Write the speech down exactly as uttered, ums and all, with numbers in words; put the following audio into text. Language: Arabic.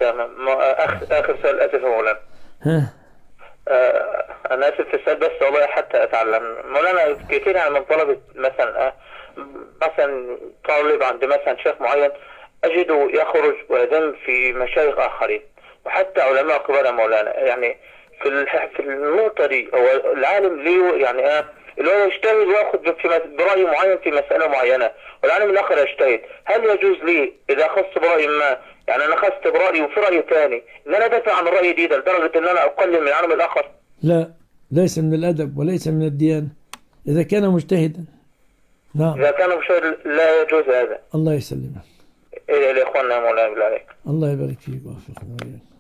تمام. ما- آخر آخر سؤال، آسف يا مولانا. ها. آه، أنا آسف في السؤال، بس والله حتى أتعلم مولانا. كتير يعني من طلبة مثلا، آه، مثلا طالب عند مثلا شيخ معين أجده يخرج ويذم في مشايخ آخرين وحتى علماء كبار يا مولانا. يعني في الح- في النقطة دي هو العالم ليه يعني آه اللي هو يجتهد وياخذ في مس- برأي معين في مسألة معينة، والعالم الآخر يجتهد. هل يجوز لي إذا أخذت برأي ما، يعني أنا أخذت برأيي وفي رأي ثاني، إن أنا أدافع عن الرأي دي ده لدرجة إن أنا أقلل من العالم الآخر؟ لا، ليس من الأدب وليس من الديانة إذا كان مجتهدا. نعم. إذا كان مشاهد لا يجوز هذا. الله يسلمك. إلى إخواننا يا مولانا بالله عليك. الله يبارك فيك ويوفقنا وإياك.